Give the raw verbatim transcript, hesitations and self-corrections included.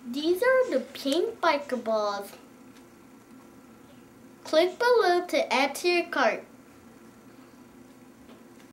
These are the pink biker balls. Click below to add to your cart.